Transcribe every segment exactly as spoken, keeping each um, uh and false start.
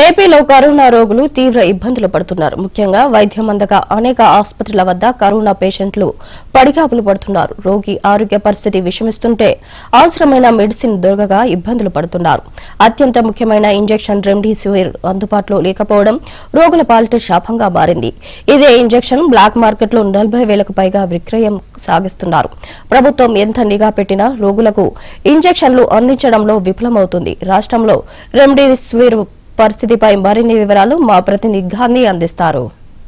ఏపీలో కరోనా రోగులు తీవ్ర ఇబ్బందులు పడుతున్నారు. ముఖ్యంగా వైద్యం అందక అనేక ఆసుపత్రుల వద్ద కరోనా పేషెంట్లు పడిగాపులు పడుతున్నారు. రోగి ఆరోగ్య పరిస్థితి విషమిస్తుంటే అవసరమైన మెడిసిన్ దొరకగా ఇబ్బందులు పడుతున్నారు. అత్యంత ముఖ్యమైన ఇంజెక్షన్ రెమ్డెసివిర్ అందుబాటులో లేకపోవడం రోగుల పాలిట శాపంగా మారింది. ఇదే ఇంజెక్షన్ బ్లాక్ మార్కెట్లో నలభై వేలకు పైగా విక్రయం సాగిస్తున్నారు. ప్రభుత్వం ఎంత నిఘా పెట్టినా రోగులకు ఇంజెక్షన్లు అందించడంలో విఫలమవుతుంది. రాష్ట్రంలో రెమ్డెసివిర్ పరిస్థితిపై మరిన్ని వివరాలు మా ప్రతినిధి గాంధీ అందిస్తారు.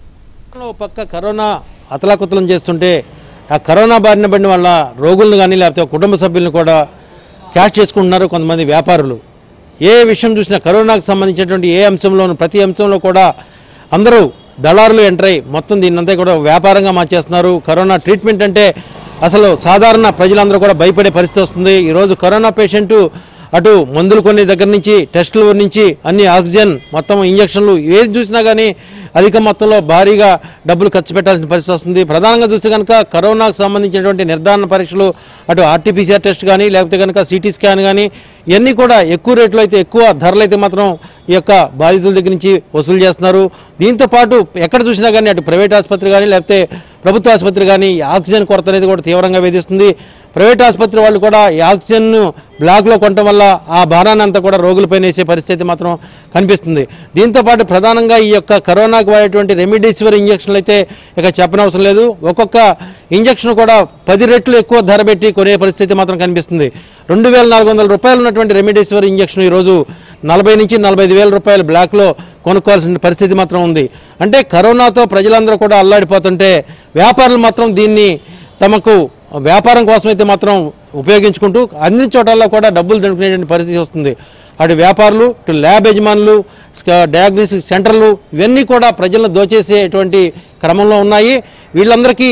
పక్క కరోనా అతలాకుతలం చేస్తుంటే ఆ కరోనా బారిన పడిన వాళ్ళ రోగులను కానీ లేకపోతే కుటుంబ సభ్యులను కూడా క్యాష్ చేసుకుంటున్నారు కొంతమంది వ్యాపారులు. ఏ విషయం చూసినా కరోనాకు సంబంధించినటువంటి ఏ అంశంలోనూ ప్రతి అంశంలో కూడా అందరూ దళారులు ఎంటర్ అయ్యి మొత్తం దీన్నంతా కూడా వ్యాపారంగా మార్చేస్తున్నారు. కరోనా ట్రీట్మెంట్ అంటే అసలు సాధారణ ప్రజలందరూ కూడా భయపడే పరిస్థితి వస్తుంది. ఈరోజు కరోనా పేషెంటు అటు మందులు కొన్ని దగ్గర నుంచి టెస్టుల నుంచి అన్ని ఆక్సిజన్ మొత్తం ఇంజక్షన్లు ఏది చూసినా కానీ అధిక మొత్తంలో భారీగా డబ్బులు ఖర్చు పెట్టాల్సిన పరిస్థితి వస్తుంది. ప్రధానంగా చూస్తే కనుక కరోనాకు సంబంధించినటువంటి నిర్ధారణ పరీక్షలు అటు ఆర్టీపీసీఆర్ టెస్ట్ కానీ లేకపోతే కనుక సిటీ స్కాన్ కానీ ఇవన్నీ కూడా ఎక్కువ రేట్లు అయితే ఎక్కువ ధరలు అయితే మాత్రం ఈ యొక్క బాధితుల దగ్గర నుంచి వసూలు చేస్తున్నారు. దీంతో పాటు ఎక్కడ చూసినా కానీ అటు ప్రైవేట్ ఆసుపత్రి కానీ లేకపోతే ప్రభుత్వ ఆసుపత్రి కానీ ఆక్సిజన్ కొరత అనేది కూడా తీవ్రంగా వేధిస్తుంది. ప్రైవేట్ ఆసుపత్రి వాళ్ళు కూడా ఈ ఆక్సిజన్ను బ్లాక్లో కొనడం వల్ల ఆ భారాన్ని అంతా కూడా రోగులపైన వేసే పరిస్థితి మాత్రం కనిపిస్తుంది. దీంతోపాటు ప్రధానంగా ఈ యొక్క కరోనాకు వాడేటువంటి రెమ్డెసివిర్ ఇంజక్షన్లు అయితే ఇక చెప్పనవసరం లేదు. ఒక్కొక్క ఇంజక్షన్ కూడా పది రెట్లు ఎక్కువ ధర పెట్టి కొనే పరిస్థితి మాత్రం కనిపిస్తుంది. రెండు వేల నాలుగు వందల రూపాయలు ఉన్నటువంటి రెమ్డెసివిర్ ఇంజక్షన్ ఈరోజు నలభై నుంచి నలభై ఐదు వేల రూపాయలు బ్లాక్లో కొనుక్కోవాల్సిన పరిస్థితి మాత్రం ఉంది. అంటే కరోనాతో ప్రజలందరూ కూడా అల్లాడిపోతుంటే వ్యాపారులు మాత్రం దీన్ని తమకు వ్యాపారం కోసం అయితే మాత్రం ఉపయోగించుకుంటూ అన్ని చోట్ల కూడా డబ్బులు దొరికినటువంటి పరిస్థితి వస్తుంది. అటు వ్యాపారులు ఇటు ల్యాబ్ యజమానులు డయాగ్నోస్టిక్ సెంటర్లు ఇవన్నీ కూడా ప్రజలను దోచేసేటువంటి క్రమంలో ఉన్నాయి. వీళ్ళందరికీ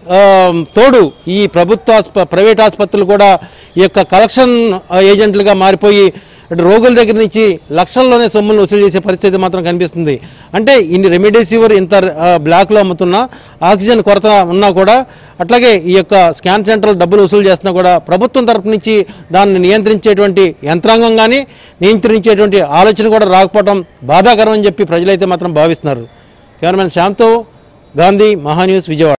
తోడు ఈ ప్రభుత్వ ప్రైవేట్ ఆసుపత్రులు కూడా ఈ యొక్క కలెక్షన్ ఏజెంట్లుగా మారిపోయి రోగుల దగ్గర నుంచి లక్షల్లోనే సొమ్ములు వసూలు చేసే పరిస్థితి మాత్రం కనిపిస్తుంది. అంటే ఇన్ని రెమ్డెసివిర్ ఇంత బ్లాక్లో అమ్ముతున్నా ఆక్సిజన్ కొరత ఉన్నా కూడా అట్లాగే ఈ యొక్క స్కాన్ సెంటర్లు డబ్బులు వసూలు చేస్తున్నా కూడా ప్రభుత్వం తరపు నుంచి దాన్ని నియంత్రించేటువంటి యంత్రాంగం కానీ నియంత్రించేటువంటి ఆలోచన కూడా రాకపోవడం బాధాకరం అని చెప్పి ప్రజలైతే మాత్రం భావిస్తున్నారు. కెమెరామెన్ శ్యామ్తో గాంధీ, మహాన్యూస్, విజయవాడ.